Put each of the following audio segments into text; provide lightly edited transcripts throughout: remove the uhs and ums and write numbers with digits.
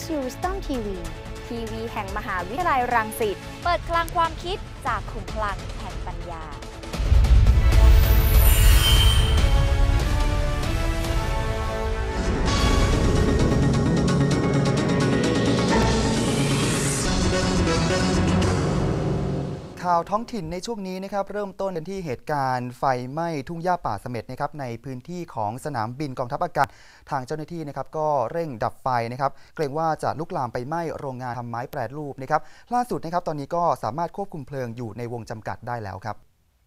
Houston TV ทีวีแห่งมหาวิทยาลัยรังสิตเปิดคลังความคิดจากขุมพลังแห่งปัญญาข่าวท้องถิ่นในช่วงนี้นะครับเริ่มต้นกันที่เหตุการณ์ไฟไหม้ทุ่งหญ้าป่าเสม็ดนะครับในพื้นที่ของสนามบินกองทัพอากาศทางเจ้าหน้าที่นะครับก็เร่งดับไฟนะครับเกรงว่าจะลุกลามไปไหม้โรงงานทำไม้แปรรูปนะครับล่าสุดนะครับตอนนี้ก็สามารถควบคุมเพลิงอยู่ในวงจำกัดได้แล้วครับ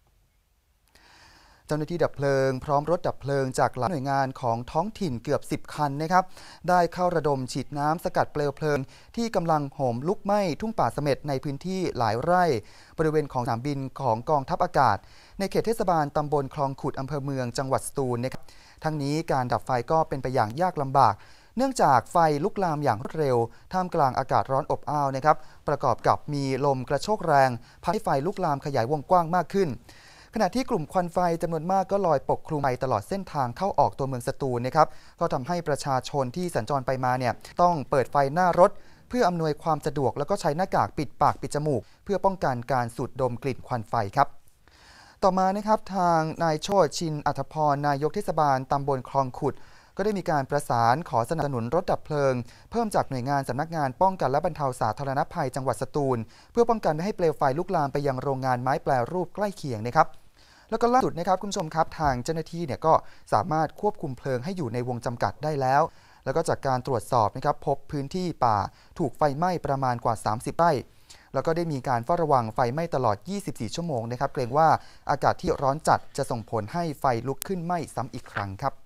เจ้าหน้าที่ดับเพลิงพร้อมรถดับเพลิงจากหลายหน่วยงานของท้องถิ่นเกือบ10คันนะครับได้เข้าระดมฉีดน้ำสกัดเปลวเพลิงที่กำลังโหมลุกไหม้ทุ่งป่าเสม็ดในพื้นที่หลายไร่บริเวณของสนามบินของกองทัพอากาศในเขตเทศบาลตำบลคลองขุดอำเภอเมืองจังหวัดสตูลนะครับทั้งนี้การดับไฟก็เป็นไปอย่างยากลำบากเนื่องจากไฟลุกลามอย่างรวดเร็วท่ามกลางอากาศร้อนอบอ้าวนะครับประกอบกับมีลมกระโชกแรงพาให้ไฟลุกลามขยายวงกว้างมากขึ้นขณะที่กลุ่มควันไฟจำนวนมากก็ลอยปกคลุมไปตลอดเส้นทางเข้าออกตัวเมืองสตูลนะครับก็ทำให้ประชาชนที่สัญจรไปมาเนี่ยต้องเปิดไฟหน้ารถเพื่ออำนวยความสะดวกแล้วก็ใช้หน้ากากปิดปากปิดจมูกเพื่อป้องกันการสูดดมกลิ่นควันไฟครับต่อมานะครับทางนายโชติชินอัธพรนายกเทศบาลตำบลคลองขุดก็ได้มีการประสานขอสนับสนุนรถดับเพลิงเพิ่มจากหน่วยงานสำนักงานป้องกันและบรรเทาสาธารณภัยจังหวัดสตูลเพื่อป้องกันไม่ให้เปลวไฟลุกลามไปยังโรงงานไม้แปรรูปใกล้เคียงนะครับแล้วก็ล่าสุดนะครับคุณผู้ชมครับทางเจ้าหน้าที่เนี่ยก็สามารถควบคุมเพลิงให้อยู่ในวงจำกัดได้แล้วแล้วก็จากการตรวจสอบนะครับพบพื้นที่ป่าถูกไฟไหม้ประมาณกว่า30ไร่แล้วก็ได้มีการเฝ้าระวังไฟไหม้ตลอด24ชั่วโมงนะครับเกรงว่าอากาศที่ร้อนจัดจะส่งผลให้ไฟลุกขึ้นไหม้ซ้ำอีกครั้งครับ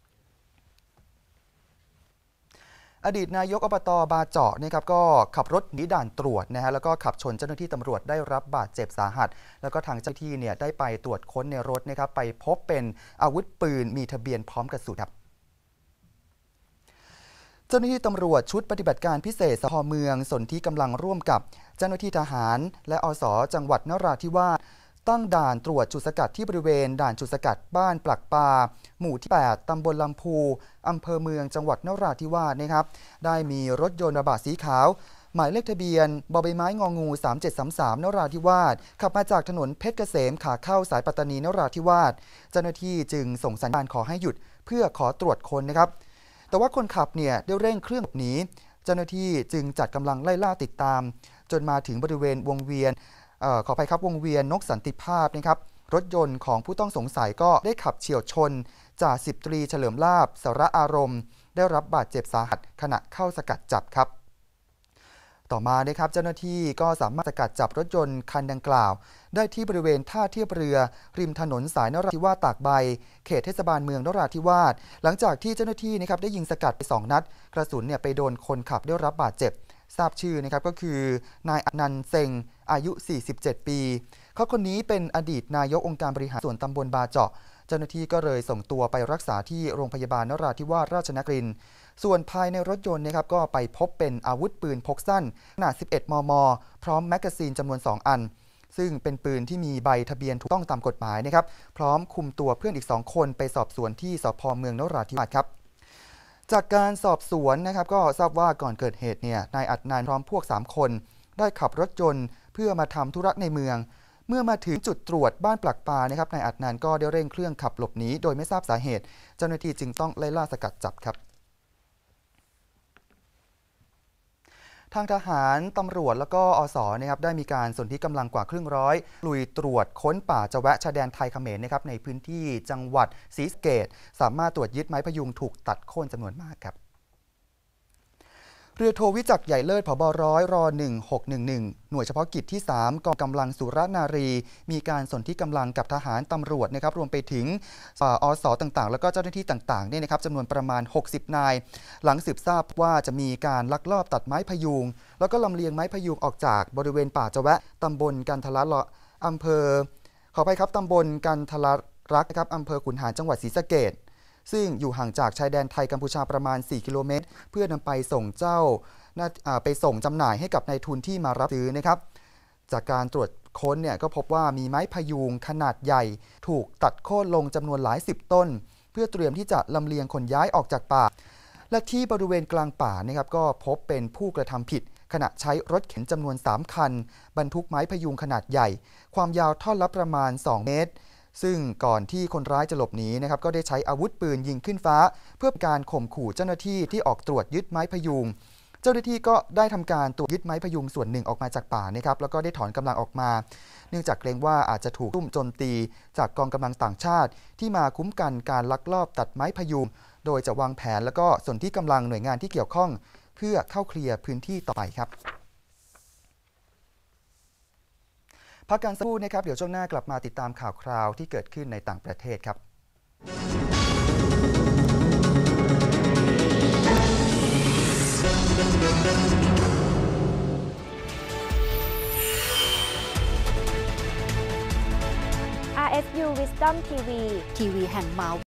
อดีตนายกอบต.บาเจาะนะครับก็ขับรถหนีด่านตรวจนะฮะแล้วก็ขับชนเจ้าหน้าที่ตำรวจได้รับบาดเจ็บสาหัสแล้วก็ทางเจ้าหน้าที่เนี่ยได้ไปตรวจค้นในรถนะครับไปพบเป็นอาวุธปืนมีทะเบียนพร้อมกระสุนครับเจ้าหน้าที่ตำรวจชุดปฏิบัติการพิเศษสภ.เมืองสนธิกำลังร่วมกับเจ้าหน้าที่ทหารและอส.จังหวัดนราธิวาสตั้งด่านตรวจจุดสกัดที่บริเวณด่านจุดสกัดบ้านปลักปาหมู่ที่8ตำบลลำพูอำเภอเมืองจังหวัดนราธิวาสนะครับได้มีรถยนต์กระบะสีขาวหมายเลขทะเบียนบใบไม้งองู3733นราธิวาสขับมาจากถนนเพชรเกษมขาเข้าสายปัตตานีนราธิวาสเจ้าหน้าที่จึงส่งสัญญาณขอให้หยุดเพื่อขอตรวจค้นนะครับแต่ว่าคนขับเนี่ยได้เร่งเครื่องหลบหนีเจ้าหน้าที่จึงจัดกำลังไล่ล่าติดตามจนมาถึงบริเวณวงเวียนขออภัยครับวงเวียนนกสันติภาพนะครับรถยนต์ของผู้ต้องสงสัยก็ได้ขับเฉี่ยวชนจ่าสิบตรีเฉลิมลาภสระอารมณ์ได้รับบาดเจ็บสาหัสขณะเข้าสกัดจับครับต่อมานะครับเจ้าหน้าที่ก็สามารถสกัดจับรถยนต์คันดังกล่าวได้ที่บริเวณท่าเทียบเรือริมถนนสายนราธิวาสตากใบเขตเทศบาลเมืองนราธิวาสหลังจากที่เจ้าหน้าที่นะครับได้ยิงสกัดไป2นัดกระสุนเนี่ยไปโดนคนขับได้รับบาดเจ็บทราบชื่อนะครับก็คือนายอนันต์เซงอายุ47ปีเขาคนนี้เป็นอดีตนายกองค์การบริหารส่วนตำบลบาเจาะเจ้าหน้าที่ก็เลยส่งตัวไปรักษาที่โรงพยาบาลนราธิวาสราชนครินทร์ส่วนภายในรถยนต์นะครับก็ไปพบเป็นอาวุธปืนพกสั้นขนาด11 มม.พร้อมแมกกาซีนจำนวน2อันซึ่งเป็นปืนที่มีใบทะเบียนถูกต้องตามกฎหมายนะครับพร้อมคุมตัวเพื่อนอีก2คนไปสอบสวนที่สภ.เมืองนราธิวาสครับจากการสอบสวนนะครับก็ทราบว่าก่อนเกิดเหตุเนี่ยนายอัดนานพร้อมพวก3คนได้ขับรถยนต์เพื่อมาทำธุระในเมืองเมื่อมาถึงจุดตรวจบ้านปลักปานะครับนายอัดนานก็ได้เร่งเครื่องขับหลบหนีโดยไม่ทราบสาเหตุเจ้าหน้าที่จึงต้องไล่ล่าสกัดจับครับทางทหารตำรวจแล้วก็อส.นะครับได้มีการสนธิกำลังกว่าครึ่งร้อยลุยตรวจค้นป่าจะแวะชายแดนไทยเขมรนะครับในพื้นที่จังหวัดศรีสะเกษสามารถตรวจยึดไม้พยุงถูกตัดโค่นจำนวนมากครับเรือโทวิจักรใหญ่เลิศผบ.ร้อยร1611หน่วยเฉพาะกิจที่3กองกำลังสุรนารีมีการสนธิกำลังกับทหารตำรวจนะครับรวมไปถึงอส.ต่างๆแล้วก็เจ้าหน้าที่ต่างๆเนี่ยนะครับจำนวนประมาณ60นายหลังสืบทราบว่าจะมีการลักลอบตัดไม้พยุงแล้วก็ลำเลียงไม้พยุงออกจากบริเวณป่าจะแวะตำบลกันทละอำเภอขอไปครับตำบลกันทละรักนะครับอำเภอขุนหารจังหวัดศรีสะเกษซึ่งอยู่ห่างจากชายแดนไทยกัมพูชาประมาณ4กิโลเมตรเพื่อนำไปส่งไปส่งจำหน่ายให้กับนายทุนที่มารับซื้อนะครับจากการตรวจค้นเนี่ยก็พบว่ามีไม้พยุงขนาดใหญ่ถูกตัดโค่นลงจำนวนหลาย10ต้นเพื่อเตรียมที่จะลำเลียงขนย้ายออกจากป่าและที่บริเวณกลางป่านะครับก็พบเป็นผู้กระทำผิดขณะใช้รถเข็นจำนวน3คันบรรทุกไม้พยุงขนาดใหญ่ความยาวท่อนละประมาณ2เมตรซึ่งก่อนที่คนร้ายจะหลบหนีนะครับก็ได้ใช้อาวุธปืนยิงขึ้นฟ้าเพื่อการข่มขู่เจ้าหน้าที่ที่ออกตรวจยึดไม้พยุงเจ้าหน้าที่ก็ได้ทำการตรวจยึดไม้พยุงส่วนหนึ่งออกมาจากป่านะครับแล้วก็ได้ถอนกำลังออกมาเนื่องจากเกรงว่าอาจจะถูกรุ่มโจมตีจากกองกำลังต่างชาติที่มาคุ้มกันการลักลอบตัดไม้พยุงโดยจะวางแผนแล้วก็สนที่กำลังหน่วยงานที่เกี่ยวข้องเพื่อเข้าเคลียร์พื้นที่ต่อไปครับพักการสักครู่นะครับเดี๋ยวช่วงหน้ากลับมาติดตามข่าวคราวที่เกิดขึ้นในต่างประเทศครับ RSU Wisdom TV ทีวีแห่งเมาส์